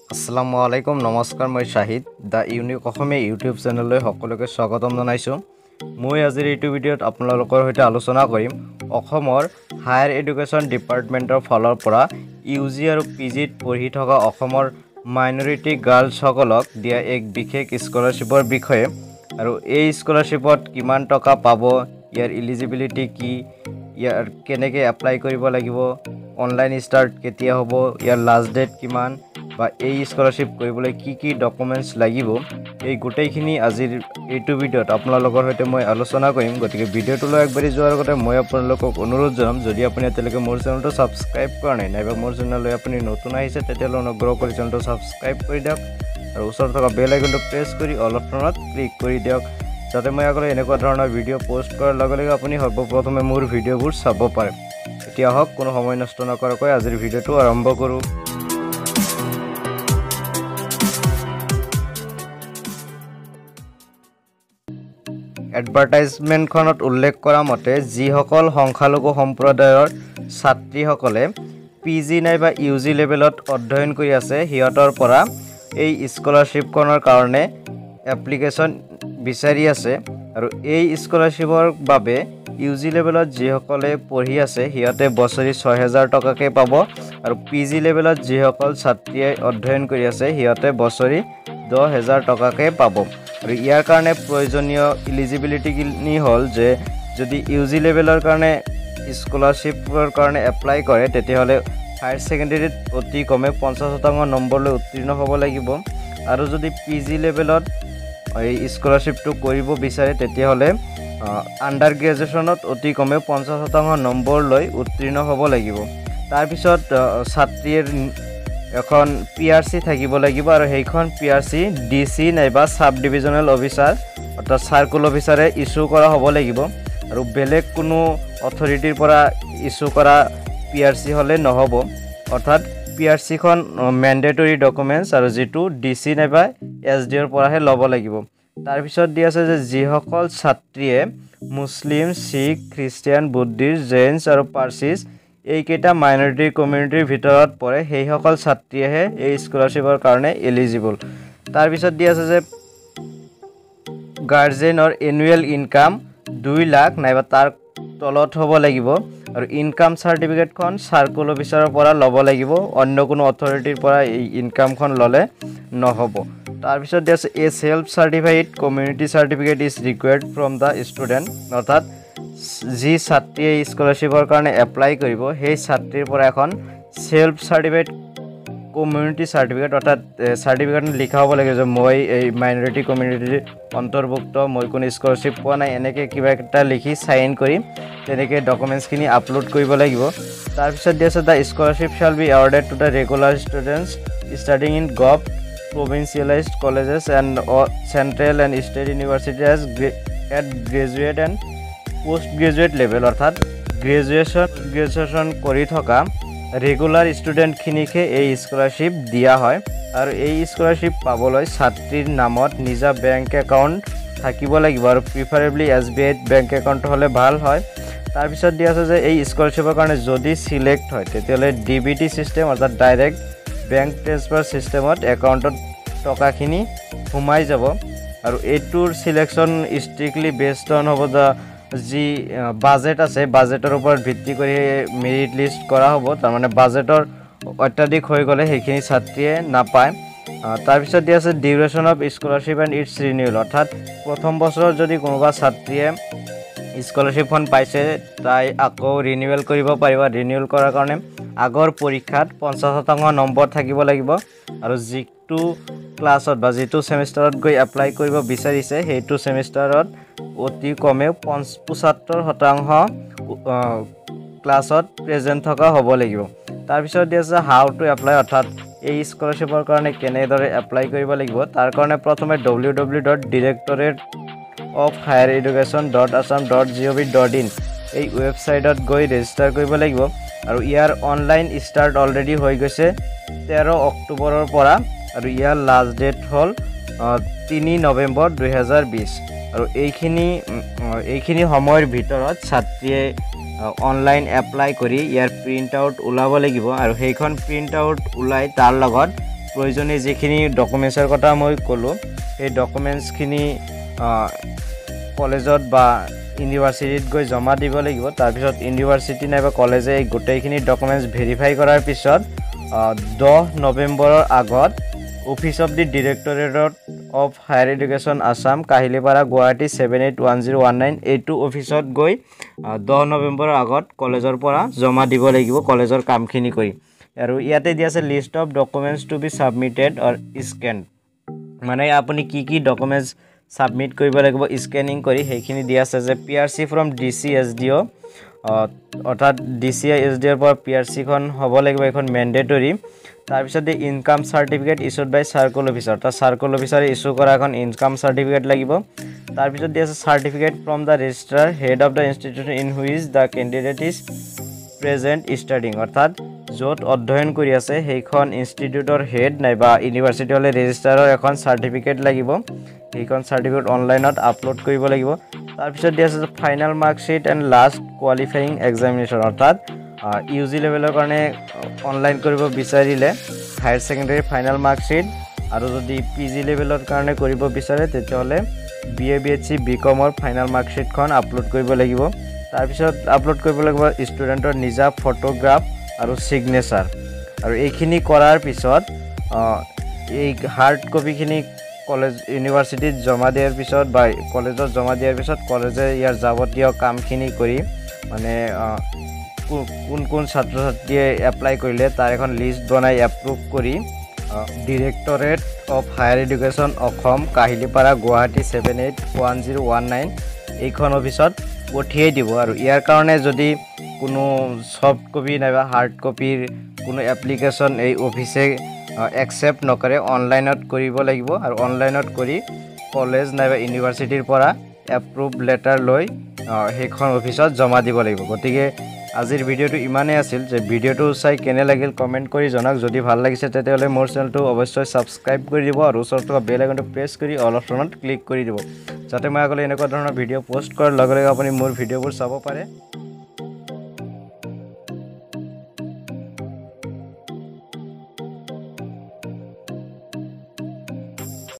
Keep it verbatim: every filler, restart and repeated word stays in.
আসসালামু আলাইকুম নমস্কাৰ মই Shahid the unique Asomiya YouTube চেনেললৈ সকলোকে স্বাগতম জনাইছো। মই আজিৰ এইটো ভিডিঅ'ত আপোনালোকৰ সৈতে আলোচনা কৰিম অসমৰ হায়াৰ এডুকেশ্যন ডিপাৰ্টমেণ্টৰ ফালৰ পৰা ইউজি আৰু পিজিত পঢ়ি থকা অসমৰ মাইনৰিটি গাৰ্লছসকলক দিয়া এক বিশেষ স্কলাৰশ্বিপৰ বিষয়ে আৰু এই স্কলাৰশ্বিপত কিমান টকা পাব, ইয়াৰ এলিজিবিলিটি কি, ইয়াৰ কেনেকৈ এপ্লাই কৰিব লাগিব, অনলাইন ষ্টাৰ্ট কেতিয়া হ'ব, ইয়াৰ লাষ্ট ডেট কিমান বা এই স্কলাৰশ্বিপ কৰিবলৈ কি কি ডকুমেণ্টছ লাগিব, এই গোটেইখিনি আজিৰ এইটো ভিডিঅ'ত আপোনালোকৰ সৈতে মই আলোচনা কৰিম। গতিকে ভিডিঅ'টোলৈ আগবাঢ়ি যোৱাৰ আগতে মই আপোনালোকক অনুৰোধ জনাম, যদি আপুনি এতিয়ালৈকে মোৰ চেনেলটো ছাবস্ক্ৰাইব কৰা নাই নাইবা মোৰ চেনেললৈ আপুনি নতুন আহিছে তেতিয়াহ'লে অনুগ্ৰহ কৰি চেনেলটো ছাবস্ক্ৰাইব কৰি দিয়ক আৰু ওচৰত থকা বেল আইকনটো প্ৰেছ কৰি অল অপশ্যনত ক্লিক কৰি দিয়ক, যাতে মই আগলৈ এনেকুৱা ধৰণৰ ভিডিঅ' পষ্ট কৰাৰ লগে লগে আপুনি সৰ্বপ্ৰথমে মোৰ ভিডিঅ'বোৰ চাব পাৰে। এতিয়া হওক কোনো সময় নষ্ট নকৰাকৈ আজিৰ ভিডিঅ'টো আৰম্ভ কৰোঁ। এডভাৰটাইজমেণ্টখনত উল্লেখ কৰা মতে যিসকল সংখ্যালঘু সম্প্ৰদায়ৰ ছাত্ৰীসকলে পি জি নাইবা ইউ জি লেভেলত অধ্যয়ন কৰি আছে সিহঁতৰ পৰা এই স্কলাৰশ্বিপখনৰ কাৰণে এপ্লিকেশ্যন বিচাৰি আছে। আৰু এই স্কলাৰশ্বিপৰ বাবে ইউ জি লেভেলত যিসকলে পঢ়ি আছে সিহঁতে বছৰি ছয় হেজাৰ টকাকৈ পাব আৰু পি জি লেভেলত যিসকল ছাত্ৰীয়ে অধ্যয়ন কৰি আছে সিহঁতে বছৰি দহ হেজাৰ টকাকৈ পাব। আৰু ইয়াৰ কাৰণে প্ৰয়োজনীয় ইলিজিবিলিটিখিনি হ'ল যে যদি ইউ জি লেভেলৰ কাৰণে স্কলাৰশ্বিপৰ কাৰণে এপ্লাই কৰে তেতিয়াহ'লে হায়াৰ ছেকেণ্ডেৰীত অতি কমে পঞ্চাছ শতাংশ নম্বৰলৈ উত্তীৰ্ণ হ'ব লাগিব আৰু যদি পি জি লেভেলত এই স্কলাৰশ্বিপটো কৰিব বিচাৰে তেতিয়াহ'লে আণ্ডাৰ গ্ৰেজুৱেশ্যনত অতি কমেও পঞ্চাছ শতাংশ নম্বৰ লৈ উত্তীৰ্ণ হ'ব লাগিব। তাৰপিছত ছাত্ৰীৰ এখন পি আৰ চি থাকিব লাগিব আৰু সেইখন P R C D C নাইবা ছাব ডিভিজনেল অফিচাৰ অৰ্থাৎ চাৰ্কুল অফিচাৰে ইছ্যু কৰা হ'ব লাগিব আৰু বেলেগ কোনো অথৰিটিৰ পৰা ইছ্যু কৰা পি আৰ চি হ'লে নহ'ব। অৰ্থাৎ পি আৰ চিখন মেণ্ডেটৰী ডকুমেণ্টছ আৰু যিটো ডি চি নাইবা এছ ডিৰ পৰাহে ল'ব লাগিব। তাৰপিছত দি আছে যে যিসকল ছাত্ৰীয়ে Muslim, Sikh, Christian, Buddhist, Jain আৰু পাৰ্চিছ এইকেইটা মাইনৰিটি কমিউনিটিৰ ভিতৰত পৰে সেইসকল ছাত্ৰীয়েহে এই স্কলাৰশ্বিপৰ কাৰণে এলিজিবল। তাৰপিছত দি আছে যে গাৰ্জেনৰ এনুৱেল ইনকাম দুই লাখ নাইবা তাৰ তলত হ'ব লাগিব আৰু ইনকাম চাৰ্টিফিকেটখন চাৰ্কুল অফিচাৰৰ পৰা ল'ব লাগিব, অন্য কোনো অথৰিটিৰ পৰা এই ইনকামখন ল'লে নহ'ব। তাৰপিছত দি আছে a self certified community certificate is required from the student, অৰ্থাৎ যি ছাত্ৰীয়ে স্কলাৰশ্বিপৰ কাৰণে এপ্লাই কৰিব সেই ছাত্ৰীৰ পৰা এখন চেল্ফ চাৰ্টিফাইড কমিউনিটি চাৰ্টিফিকেট অৰ্থাৎ চাৰ্টিফিকেটত লিখা হ'ব লাগে যে মই এই মাইনৰিটি কমিউনিটিৰ অন্তৰ্ভুক্ত, মই কোনো স্কলাৰশ্বিপ পোৱা নাই, এনেকৈ কিবা এটা লিখি চাইন কৰি তেনেকৈ ডকুমেণ্টছখিনি আপলোড কৰিব লাগিব। তাৰপিছত দি আছে the scholarship shall be awarded to the regular students studying in gov provincialized colleges and uh, central and state universities at graduate and postgraduate level, অৰ্থাৎ গ্ৰেজুৱেশ্যন গ্ৰেজুৱেশ্যন কৰি থকা ৰেগুলাৰ ষ্টুডেণ্টখিনিকহে এই স্কলাৰশ্বিপ দিয়া হয় আৰু এই স্কলাৰশ্বিপ পাবলৈ ছাত্ৰীৰ নামত নিজা বেংক একাউণ্ট থাকিব লাগিব আৰু প্ৰিফাৰেবলি এছ বি আইত বেংক একাউণ্ট হ'লে ভাল হয়। তাৰপিছত দিয়া আছে যে এই স্কলাৰশ্বিপৰ কাৰণে যদি চিলেক্ট হয় তেতিয়াহ'লে ডি বি টি ছিষ্টেম অৰ্থাৎ ডাইৰেক্ট বেংক ট্ৰেন্সফাৰ ছিষ্টেমত একাউণ্টত টকাখিনি সোমাই যাব আৰু এইটোৰ চিলেকশ্যন ষ্ট্ৰিক্টলি বেছড অন হ'ব দ্য যি বাজেট আছে বাজেটৰ ওপৰত ভিত্তি কৰি মেৰিট লিষ্ট কৰা হ'ব। তাৰমানে বাজেটৰ অত্যাধিক হৈ গ'লে সেইখিনি ছাত্ৰীয়ে নাপায়। তাৰপিছত দি আছে duration of scholarship and its renewal, অৰ্থাৎ প্ৰথম বছৰত যদি কোনোবা ছাত্ৰীয়ে স্কলাৰশ্বিপখন পাইছে তাই আকৌ ৰিনিউৱেল কৰিব পাৰিব। ৰিনিউৱেল কৰাৰ কাৰণে আগৰ পৰীক্ষাত পঞ্চাছ শতাংশ নম্বৰ থাকিব লাগিব আৰু যিটো ক্লাছত বা যিটো ছেমিষ্টাৰত গৈ এপ্লাই কৰিব বিচাৰিছে সেইটো ছেমিষ্টাৰত অতি কমেও পঞ্চ পঁচসত্তৰ শতাংশ ক্লাছত প্ৰেজেণ্ট থকা হ'ব লাগিব। তাৰপিছত দি আছে হাউ টু এপ্লাই, অৰ্থাৎ এই স্কলাৰশ্বিপৰ কাৰণে কেনেদৰে এপ্লাই কৰিব লাগিব। তাৰ কাৰণে প্ৰথমে W W dot directorate of higher education dot Assam dot G O' V dot in এই ৱেবছাইটত গৈ ৰেজিষ্টাৰ কৰিব লাগিব আৰু ইয়াৰ অনলাইন ষ্টাৰ্ট অলৰেডি হৈ গৈছে তেৰ অক্টোবৰৰ পৰা আৰু ইয়াৰ লাষ্ট ডেট হ'ল তিনি নৱেম্বৰ দুহেজাৰ বিছ আৰু এইখিনি এইখিনি সময়ৰ ভিতৰত ছাত্ৰীয়ে অনলাইন এপ্লাই কৰি ইয়াৰ প্ৰিণ্ট আউট ওলাব লাগিব আৰু সেইখন প্ৰিণ্ট আউট ওলাই তাৰ লগত প্ৰয়োজনীয় যিখিনি ডকুমেণ্টছৰ কথা মই ক'লোঁ সেই ডকুমেণ্টছখিনি কলেজত বা ইউনিভাৰ্চিটিত গৈ জমা দিব লাগিব। তাৰপিছত ইউনিভাৰ্চিটি নাইবা কলেজে এই গোটেইখিনি ডকুমেণ্টছ ভেৰিফাই কৰাৰ পিছত দহ নৱেম্বৰৰ আগত office of the directorate of higher education Assam Kahilipara Guwahati seven eight one zero' one nine এইটো অফিচত গৈ দহ নৱেম্বৰৰ আগত কলেজৰ পৰা জমা দিব লাগিব কলেজৰ কামখিনি কৰি। আৰু ইয়াতে দিয়া আছে list of documents to be submitted or scan, মানে আপুনি কি কি ডকুমেণ্টছ ছাবমিট কৰিব লাগিব স্কেনিং কৰি সেইখিনি দিয়া আছে যে P R C from D C S D O' অৰ্থাৎ ডি চি এছ ডি অ'ৰ পৰা পি আৰ চিখন হ'ব লাগিব, এখন মেণ্ডেটৰী। তাৰপিছতে income certificate issued by circle officer, অৰ্থাৎ চাৰ্কল অফিচাৰে ইছ্যু কৰা এখন ইনকাম চাৰ্টিফিকেট লাগিব। তাৰপিছত দিয়া আছে certificate from the registrar head of the institution in which the candidate is present studying, অৰ্থাৎ য'ত অধ্যয়ন কৰি আছে সেইখন ইনষ্টিটিউটৰ হেড নাইবা ইউনিভাৰ্চিটি হ'লে ৰেজিষ্ট্ৰাৰৰ এখন চাৰ্টিফিকেট লাগিব, সেইখন চাৰ্টিফিকেট অনলাইনত আপলোড কৰিব লাগিব। তাৰপিছত দিয়া আছে final marksheet and last qualifying examination, অৰ্থাৎ ইউ জি লেভেলৰ কাৰণে অনলাইন কৰিব বিচাৰিলে হায়াৰ ছেকেণ্ডেৰী ফাইনেল মাৰ্কশ্বিট, আৰু যদি পি জি লেভেলৰ কাৰণে কৰিব বিচাৰে তেতিয়াহ'লে B A B S C B কমৰ ফাইনেল মাৰ্কশ্বিটখন আপলোড কৰিব লাগিব। তাৰপিছত আপলোড কৰিব লাগিব ষ্টুডেণ্টৰ নিজা ফটোগ্ৰাফ আৰু ছিগনেচাৰ। আৰু এইখিনি কৰাৰ পিছত এই হাৰ্ড কপিখিনি কলেজ ইউনিভাৰ্চিটিত জমা দিয়াৰ পিছত বা কলেজত জমা দিয়াৰ পিছত কলেজে ইয়াৰ যাৱতীয় কামখিনি কৰি মানে কোন কোন ছাত্ৰ ছাত্ৰীয়ে এপ্লাই কৰিলে তাৰ এখন লিষ্ট বনাই এপ্ৰুভ কৰি directorate of higher education Assam Kahilipara Guwahati seven eight one zero' one nine এইখন অফিচত পঠিয়াই দিব। আৰু ইয়াৰ কাৰণে যদি কোনো ছফ্ট কপি নাইবা হাৰ্ড কপিৰ কোনো এপ্লিকেশ্যন এই অফিচে একচেপ্ট নকৰে অনলাইনত কৰিব লাগিব, আৰু অনলাইনত কৰি কলেজ নাইবা ইউনিভাৰ্চিটিৰ পৰা এপ্ৰুভ লেটাৰ লৈ সেইখন অফিচত জমা দিব লাগিব। গতিকে আজিৰ ভিডিঅ'টো ইমানেই আছিল, যে ভিডিঅ'টো চাই কেনে লাগিল কমেণ্ট কৰি জনাওক। যদি ভাল লাগিছে তেতিয়াহ'লে মোৰ চেনেলটো অৱশ্যই ছাবস্ক্ৰাইব কৰি দিব আৰু ওচৰত থকা বেল আইকনটো প্ৰেছ কৰি অল অপশ্যনত ক্লিক কৰি দিব, যাতে মই আগলৈ এনেকুৱা ধৰণৰ ভিডিঅ' পষ্ট কৰাৰ লগে লগে আপুনি মোৰ ভিডিঅ'বোৰ চাব পাৰে।